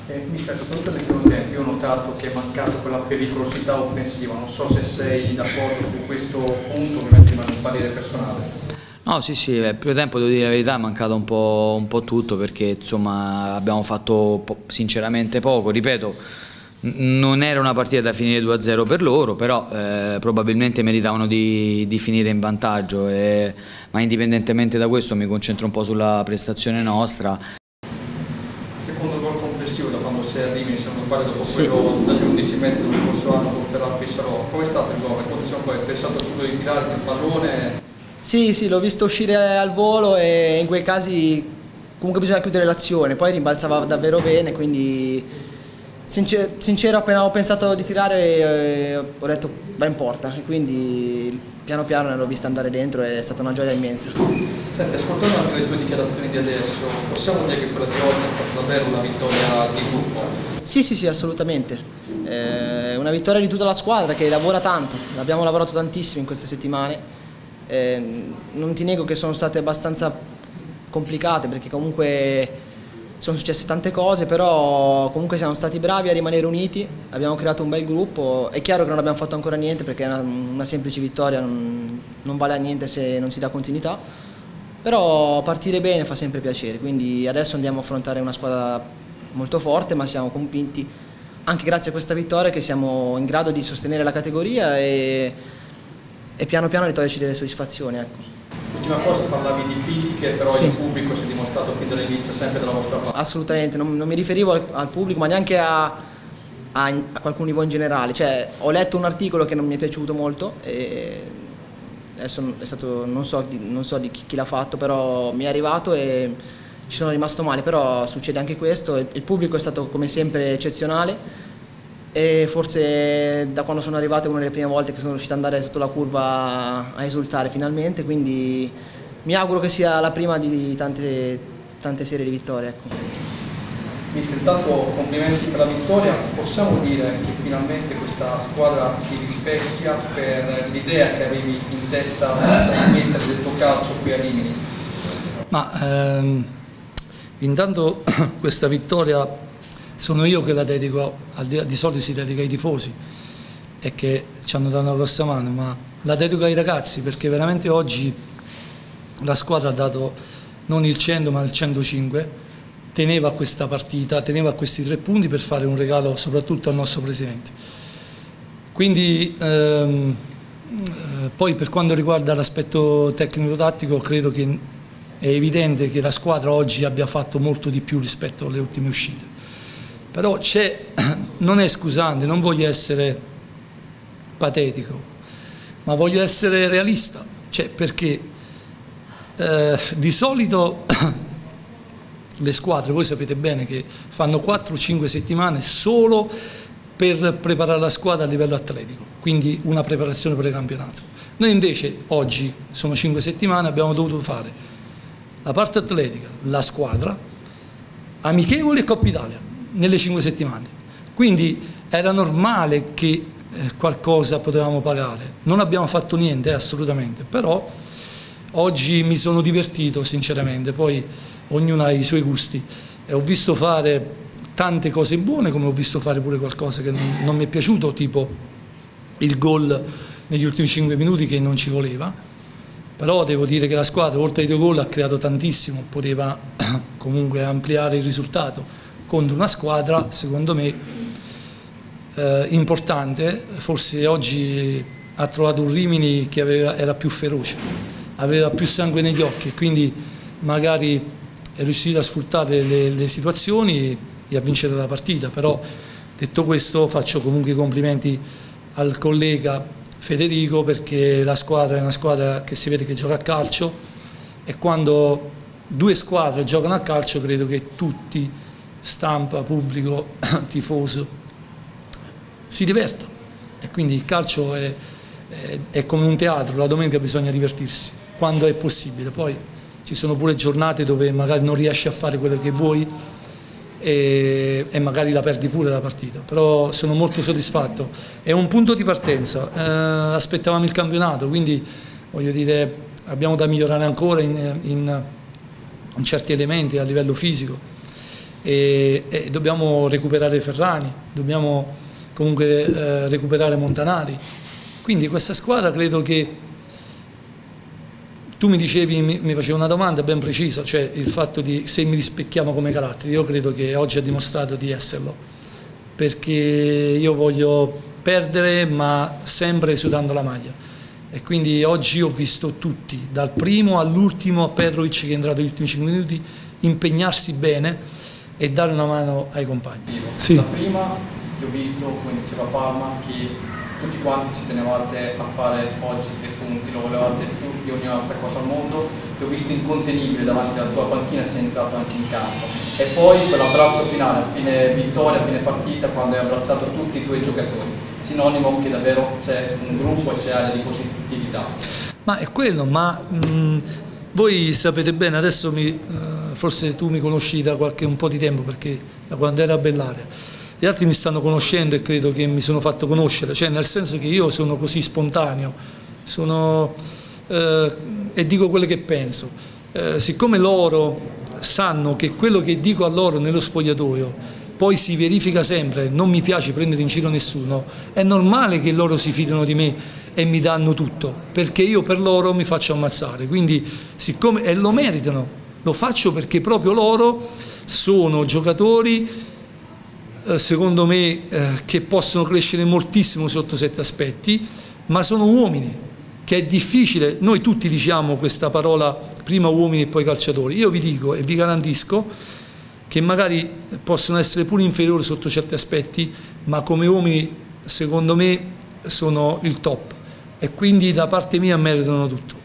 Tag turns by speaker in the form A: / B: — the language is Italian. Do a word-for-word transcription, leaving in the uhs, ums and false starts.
A: Eh, mister, soprattutto nel primo tempo io ho notato che è mancato quella pericolosità offensiva, non so se sei d'accordo su questo punto, ovviamente rimane un parere personale.
B: No, sì, sì, nel primo tempo devo dire la verità, è mancato un po', un po' tutto perché insomma abbiamo fatto po sinceramente poco, ripeto, non era una partita da finire due a zero per loro, però eh, probabilmente meritavano di, di finire in vantaggio, e, ma indipendentemente da questo mi concentro un po' sulla prestazione nostra.
A: Secondo gol complessivo da quando sei a Rimini, se non sbaglio, dopo sì. Quello dagli undici metri dello scorso anno con Ferran Pesaro, come è stato il gol? Poi hai pensato subito di tirare il pallone?
C: Sì, sì, l'ho visto uscire al volo e in quei casi comunque bisogna chiudere l'azione, poi rimbalzava davvero bene, quindi sincer sincero appena ho pensato di tirare eh, ho detto va in porta, e quindi piano piano l'ho vista andare dentro e è stata una gioia immensa.
A: Senti, ascoltando anche le tue dichiarazioni di adesso, possiamo dire che quella di oggi è stata davvero una vittoria di gruppo?
C: Sì, sì, sì, assolutamente. È una vittoria di tutta la squadra che lavora tanto, abbiamo lavorato tantissimo in queste settimane. Eh, non ti nego che sono state abbastanza complicate perché comunque sono successe tante cose, però comunque siamo stati bravi a rimanere uniti, abbiamo creato un bel gruppo. È chiaro che non abbiamo fatto ancora niente perché una, una semplice vittoria non, non vale a niente se non si dà continuità, però partire bene fa sempre piacere, quindi adesso andiamo a affrontare una squadra molto forte, ma siamo convinti anche grazie a questa vittoria che siamo in grado di sostenere la categoria e e piano piano ritoglierci delle soddisfazioni. Ecco.
A: Ultima cosa, parlavi di critiche, però sì. Il pubblico si è dimostrato fin dall'inizio sempre dalla vostra parte.
C: Assolutamente, non, non mi riferivo al, al pubblico, ma neanche a, a, a qualcun di voi in generale. Cioè, ho letto un articolo che non mi è piaciuto molto, e adesso è stato, non so, non so di chi, chi l'ha fatto, però mi è arrivato e ci sono rimasto male, però succede anche questo. Il, il pubblico è stato come sempre eccezionale. E forse da quando sono arrivato è una delle prime volte che sono riuscito ad andare sotto la curva a esultare finalmente, quindi mi auguro che sia la prima di tante, tante serie di vittorie. Ecco.
A: Mister, intanto complimenti per la vittoria, possiamo dire che finalmente questa squadra ti rispecchia per l'idea che avevi in testa di trasmettere del tuo calcio qui a Rimini?
D: Ma ehm, intanto questa vittoria sono io che la dedico, di solito si dedica ai tifosi e che ci hanno dato una grossa mano, ma la dedico ai ragazzi perché veramente oggi la squadra ha dato non il cento ma il centocinque, teneva a questa partita, teneva a questi tre punti per fare un regalo soprattutto al nostro presidente. Quindi ehm, poi per quanto riguarda l'aspetto tecnico-tattico credo che è evidente che la squadra oggi abbia fatto molto di più rispetto alle ultime uscite. Però c'è, non è scusante, non voglio essere patetico, ma voglio essere realista, cioè perché eh, di solito le squadre, voi sapete bene che fanno quattro o cinque settimane solo per preparare la squadra a livello atletico, quindi una preparazione per il campionato. Noi invece oggi sono cinque settimane, abbiamo dovuto fare la parte atletica, la squadra, amichevoli e Coppa Italia nelle cinque settimane, quindi era normale che eh, qualcosa potevamo pagare. Non abbiamo fatto niente, eh, assolutamente, però oggi mi sono divertito sinceramente, poi ognuno ha i suoi gusti e ho visto fare tante cose buone come ho visto fare pure qualcosa che non, non mi è piaciuto, tipo il gol negli ultimi cinque minuti che non ci voleva, però devo dire che la squadra oltre ai due gol ha creato tantissimo, poteva comunque ampliare il risultato contro una squadra, secondo me, eh, importante. Forse oggi ha trovato un Rimini che aveva, era più feroce, aveva più sangue negli occhi e quindi magari è riuscito a sfruttare le, le situazioni e a vincere la partita. Però detto questo faccio comunque i complimenti al collega Federico perché la squadra è una squadra che si vede che gioca a calcio e quando due squadre giocano a calcio credo che tutti, stampa, pubblico, tifoso, si diverta e quindi il calcio è, è, è come un teatro, la domenica bisogna divertirsi quando è possibile, poi ci sono pure giornate dove magari non riesci a fare quello che vuoi e, e magari la perdi pure la partita, però sono molto soddisfatto, è un punto di partenza, eh, aspettavamo il campionato, quindi voglio dire abbiamo da migliorare ancora in, in, in certi elementi a livello fisico. e, e dobbiamo recuperare Ferrani, dobbiamo comunque eh, recuperare Montanari. Quindi questa squadra credo che, tu mi dicevi, mi, mi facevi una domanda ben precisa, cioè il fatto di se mi rispecchiamo come caratteri. Io credo che oggi ha dimostrato di esserlo, perché io voglio perdere ma sempre sudando la maglia, e quindi oggi ho visto tutti, dal primo all'ultimo, a Petrovic che è entrato negli ultimi cinque minuti, impegnarsi bene e dare una mano ai compagni.
A: Sì. La prima ti ho visto, come diceva Palma, che tutti quanti ci tenevate a fare oggi tre punti, lo volevate tutti, ogni altra cosa al mondo, ti ho visto incontenibile davanti alla tua panchina, sei entrato anche in campo. E poi quell'abbraccio finale, a fine vittoria, a fine partita, quando hai abbracciato tutti i tuoi giocatori, sinonimo che davvero c'è un gruppo e c'è area di positività.
D: Ma è quello, ma mh, voi sapete bene, adesso mi, uh, forse tu mi conosci da qualche un po' di tempo, perché da quando era a Bellaria. Gli altri mi stanno conoscendo e credo che mi sono fatto conoscere, cioè nel senso che io sono così spontaneo, sono, eh, e dico quello che penso. Eh, siccome loro sanno che quello che dico a loro nello spogliatoio poi si verifica sempre, non mi piace prendere in giro nessuno, è normale che loro si fidano di me e mi danno tutto, perché io per loro mi faccio ammazzare, quindi siccome, e lo meritano, lo faccio perché proprio loro sono giocatori, secondo me, eh, che possono crescere moltissimo sotto sette aspetti, ma sono uomini, che è difficile, noi tutti diciamo questa parola, prima uomini e poi calciatori, io vi dico e vi garantisco che magari possono essere pure inferiori sotto certi aspetti, ma come uomini secondo me sono il top, e quindi da parte mia meritano tutto.